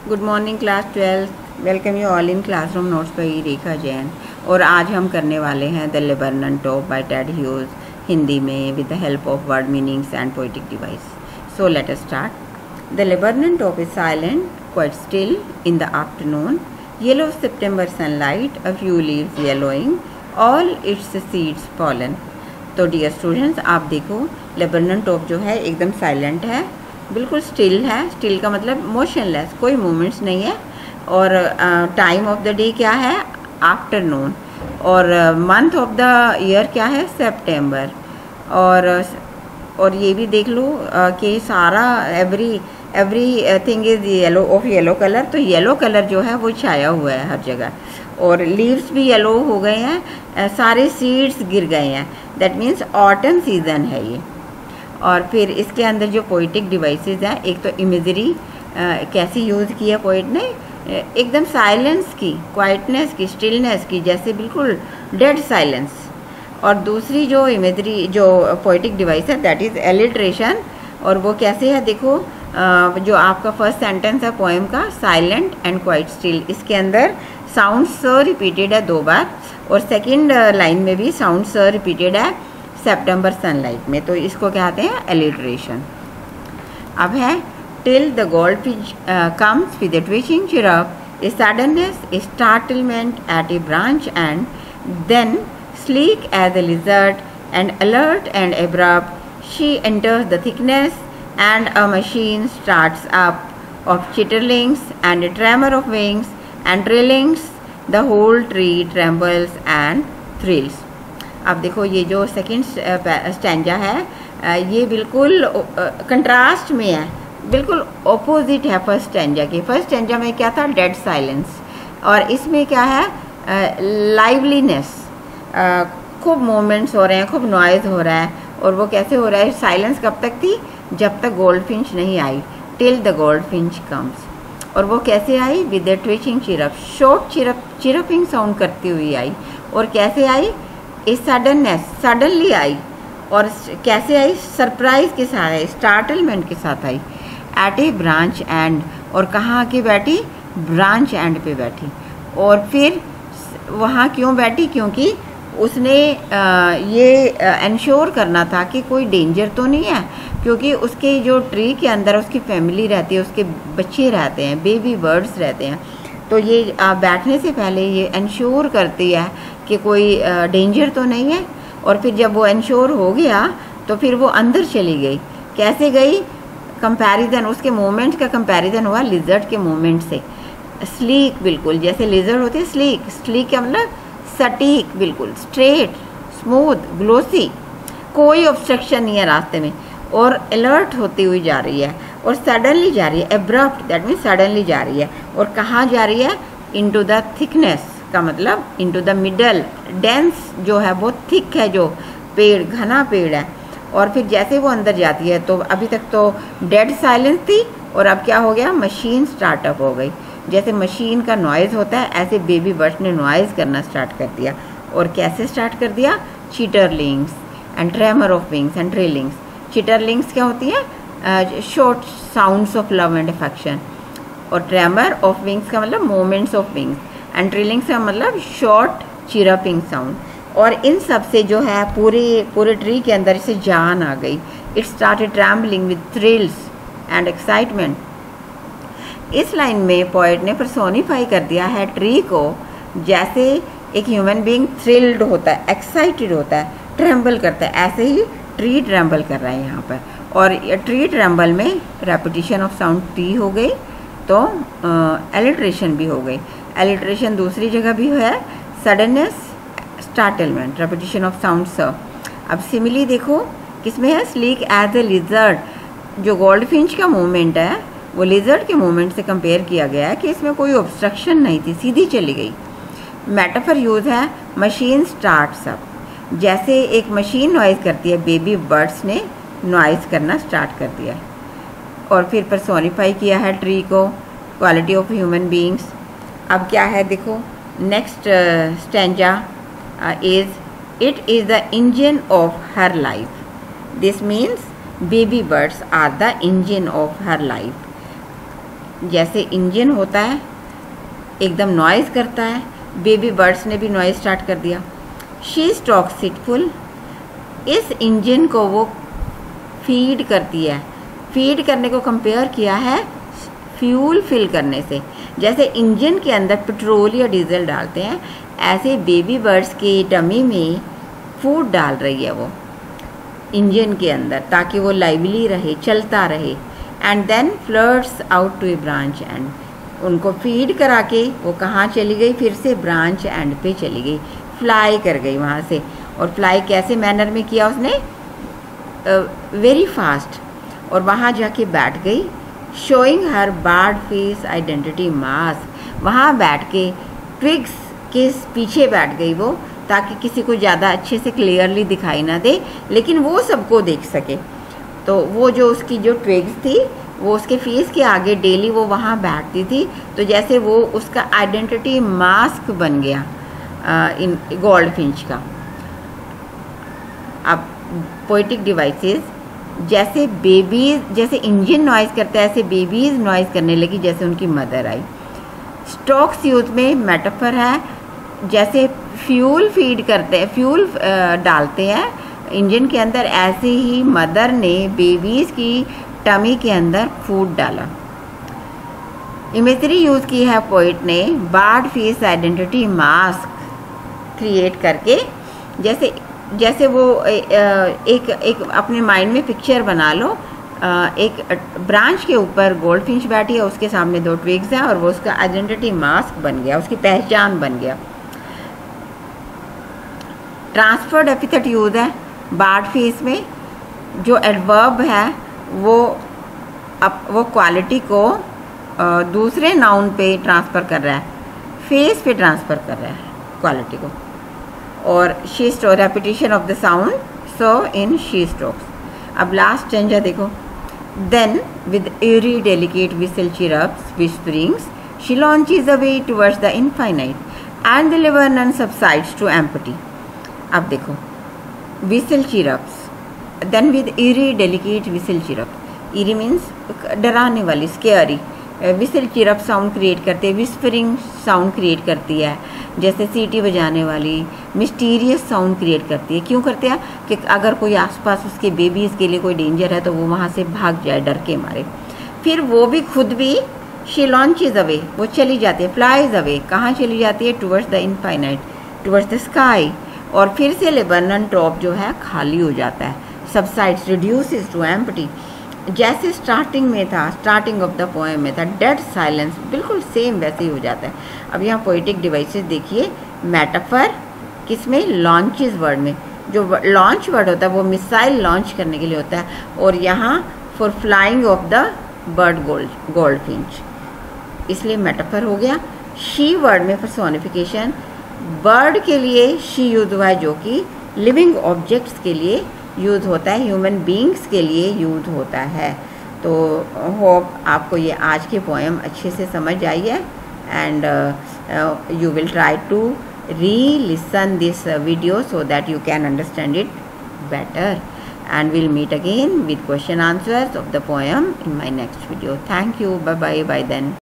Good morning class 12। Welcome you all in classroom notes by Rekha Jain. और आज हम करने वाले हैं the laburnum top by Ted Hughes Hindi में with the help of word meanings and poetic device. So let us start. The laburnum top is silent, quite still in the afternoon, yellow September sunlight, a few leaves yellowing, all its seeds fallen. तो dear students, आप देखो लेबरनन top जो है एकदम silent है, बिल्कुल still है। Still का मतलब मोशनलेस, कोई मूवमेंट्स नहीं है। और टाइम ऑफ द डे क्या है? आफ्टरनून। और मंथ ऑफ द ईयर क्या है? सितंबर। और ये भी देख लो कि सारा everything is yellow of yellow colour. तो येलो कलर जो है वो छाया हुआ है हर जगह, और लीव्स भी येलो हो गए हैं, सारे सीड्स गिर गए हैं। दैट मीन्स ऑटम सीजन है ये। और फिर इसके अंदर जो पोइटिक डिवाइसेस हैं, एक तो इमेजरी कैसी यूज़ की है पोइट ने, एकदम साइलेंस की, क्वाइटनेस की, स्टिलनेस की, जैसे बिल्कुल डेड साइलेंस। और दूसरी जो इमेजरी जो पोइटिक डिवाइस है दैट इज़ एलिट्रेशन। और वो कैसे है देखो, जो आपका फर्स्ट सेंटेंस है पोएम का, साइलेंट एंड क्वाइट स्टिल, इसके अंदर साउंड स रिपीटेड है 2 बार, और सेकेंड लाइन में भी साउंड स रिपीटेड है सितंबर सनलाइट में। तो इसको कहते हैं एलिट्रेशन। अब है till the goldfish comes with a twitching chirrup, a suddenness, a startlement at a branch end, then sleek as a lizard and alert and abrupt, she enters the thickness and a machine starts up of chitterlings and a tremor of wings and trillings, the whole tree trembles and thrills। अब देखो ये जो second stanza है, ये बिल्कुल contrast में है, बिल्कुल ऑपोजिट है फर्स्ट स्टैंजा के। फर्स्ट स्टैंजा में क्या था? Dead silence. और इसमें क्या है? लाइवलीनेस, खूब मूवमेंट्स हो रहे हैं, खूब नॉइज़ हो रहा है। और वो कैसे हो रहा है? साइलेंस कब तक थी? जब तक गोल्डफिंच नहीं आई, टिल द गोल्डफिंच कम्स। और वो कैसे आई? With the twitching chirp, short chirping sound करती हुई आई। और कैसे आई? इस सडननेस, सडनली आई। और कैसे आई? सरप्राइज के साथ आई, स्टार्टलमेंट के साथ आई। एट ए ब्रांच एंड, और कहाँ आके बैठी? ब्रांच एंड पे बैठी। और फिर वहाँ क्यों बैठी? क्योंकि उसने ये इंश्योर करना था कि कोई डेंजर तो नहीं है, क्योंकि उसके जो ट्री के अंदर उसकी फैमिली रहती है, उसके बच्चे रहते हैं, बेबी बर्ड्स रहते हैं। तो ये बैठने से पहले ये इंश्योर करती है कि कोई डेंजर तो नहीं है। और फिर जब वो इंश्योर हो गया तो फिर वो अंदर चली गई। कैसे गई? कंपैरिजन, उसके मूवमेंट्स का कंपैरिजन हुआ लिजर्ड के मूवमेंट से। स्लीक, बिल्कुल जैसे लिजर्ड होती है स्लीक। स्लीक का मतलब सटीक, बिल्कुल स्ट्रेट, स्मूथ, ग्लोसी, कोई ऑब्स्ट्रक्शन नहीं है रास्ते में। और अलर्ट होती हुई जा रही है, और सडनली जा रही है, एब्रप्ट, दैट मीन्स सडनली जा रही है। और कहाँ जा रही है? इनटू द थिकनेस का मतलब इनटू द मिडल। डेंस जो है बहुत थिक है, जो पेड़, घना पेड़ है। और फिर जैसे वो अंदर जाती है, तो अभी तक तो डेड साइलेंस थी, और अब क्या हो गया? मशीन स्टार्टअप हो गई। जैसे मशीन का नॉइज़ होता है, ऐसे बेबी बर्ड्स ने नॉइज़ करना स्टार्ट कर दिया। और कैसे स्टार्ट कर दिया? Chitterings and tremor of wings and trillings. Chitterings क्या होती है? Short sounds of love and affection. और ट्रेमर ऑफ विंग्स का मतलब moments of wings, and trillings का मतलब शॉर्ट चिरपिंग साउंड। और इन सब से जो है पूरे ट्री के अंदर से जान आ गई। It started trembling with thrills and excitement. इस लाइन में पोएट ने पर्सोनिफाई कर दिया है ट्री को, जैसे एक ह्यूमन बीइंग थ्रिल्ड होता है, एक्साइटेड होता है, ट्रैम्बल करता है, ऐसे ही ट्री ट्रैम्बल कर रहा है यहाँ पर। और ट्री ट्रैम्बल में रेपिटेशन ऑफ साउंड टी हो गई, तो एलिट्रेशन भी हो गई। एलिट्रेशन दूसरी जगह भी है, suddenness, startlement, repetition of sound स। अब सिमिली देखो किसमें है? Sleek as a lizard. जो गोल्डफिंच का मूवमेंट है वो लिजर्ड के मूवमेंट से कंपेयर किया गया है कि इसमें कोई ऑब्स्ट्रक्शन नहीं थी, सीधी चली गई। मेटाफर यूज़ है मशीन स्टार्ट्स अप, जैसे एक मशीन नॉइज़ करती है, बेबी बर्ड्स ने नॉइज़ करना स्टार्ट कर दिया है। और फिर पर्सोनिफाई किया है ट्री को, क्वालिटी ऑफ ह्यूमन बीइंग्स। अब क्या है देखो, next stanza is it is the engine of her life. This means baby birds are the engine of her life. जैसे इंजन होता है एकदम नॉइज़ करता है, बेबी बर्ड्स ने भी नॉइज़ स्टार्ट कर दिया। शी स्टॉक्स इट फुल, इस इंजन को वो फीड करती है। फीड करने को कंपेयर किया है फ्यूल फिल करने से। जैसे इंजन के अंदर पेट्रोल या डीजल डालते हैं, ऐसे बेबी बर्ड्स की टमी में फूड डाल रही है वो इंजन के अंदर, ताकि वो लाइवली रहे, चलता रहे। And then flits out to a branch end, उनको फीड करा के वो कहाँ चली गई, फिर से ब्रांच एंड पे चली गई, फ्लाई कर गई वहाँ से। और फ्लाई कैसे मैनर में किया उसने, वेरी फास्ट, और वहाँ जाके बैठ गई। Showing her bird face identity mask, वहाँ बैठ के ट्विग्स के पीछे बैठ गई वो, ताकि किसी को ज़्यादा अच्छे से क्लियरली दिखाई ना दे, लेकिन वो सबको देख सके। तो वो जो उसकी जो ट्विग्स थी वो उसके फेस के आगे डेली वो वहाँ बैठती थी, तो जैसे वो उसका आइडेंटिटी मास्क बन गया इन गोल्ड फिंच का। अब पोएटिक डिवाइसेस, जैसे बेबीज, जैसे इंजन नॉइज़ करता है ऐसे बेबीज नॉइज़ करने लगी जैसे उनकी मदर आई। स्टॉक्स यूथ में मेटाफर है, जैसे फ्यूल फीड करते हैं, फ्यूल डालते हैं इंजन के अंदर, ऐसे ही मदर ने बेबीज़ की टमी के अंदर फूड डाला। इमेजरी यूज़ की है पोइट ने bird face identity mask create करके। जैसे वो एक अपने माइंड में पिक्चर बना लो, एक ब्रांच के ऊपर गोल्ड फिंच बैठी है, उसके सामने 2 ट्विग्स हैं, और वो उसका आइडेंटिटी मास्क बन गया, उसकी पहचान बन गया। ट्रांसफर्ड एपिथेट यूज है बर्ड फेस में, जो एडवर्ब है वो क्वालिटी को दूसरे नाउन पे ट्रांसफ़र कर रहा है, फेस पे ट्रांसफ़र कर रहा है क्वालिटी को। और she stroke, repetition of the sound, so in she strokes. अब लास्ट चेंज है देखो, then with eerie delicate whistle chirps whisperings she launches away towards the infinite and the laburnum subsides to empty. अब देखो, whistle chirps, then with eerie delicate whistle chirp, eerie means डराने वाली, scary. Whistle chirp sound create करते हैं, whispering sound create करती है, जैसे सीटी बजाने वाली मिस्टीरियस साउंड क्रिएट करती है। क्यों करते हैं कि अगर कोई आसपास उसके बेबीज़ के लिए कोई डेंजर है तो वो वहाँ से भाग जाए डर के मारे। फिर वो भी खुद भी शी लॉन्चेज अवे, वो चली जाती है, फ्लाइज अवे, कहाँ चली जाती है, towards the infinite, towards the sky. और फिर से लेबनन टॉप जो है खाली हो जाता है, सबसाइड्स, रिड्यूसेस टू एम्प्टी। जैसे स्टार्टिंग में था, स्टार्टिंग ऑफ द पोएम में था डेड साइलेंस, बिल्कुल सेम वैसे ही हो जाता है। अब यहाँ पोएटिक डिवाइसेस देखिए, मेटाफर किसमें, लॉन्चेस वर्ड में। जो लॉन्च वर्ड होता है वो मिसाइल लॉन्च करने के लिए होता है, और यहाँ for flying of the bird goldfinch, इसलिए मेटाफर हो गया। शी वर्ड में पर्सोनिफिकेशन, बर्ड के लिए शी यूज हुआ है, जो कि लिविंग ऑब्जेक्ट्स के लिए यूज होता है, ह्यूमन बींग्स के लिए यूज होता है। तो होप आपको ये आज की पोएम अच्छे से समझ आई है, and you will try to re-listen this video so that you can understand it better, and we'll meet again with question answers of the poem in my next video. Thank you. Bye bye. By then.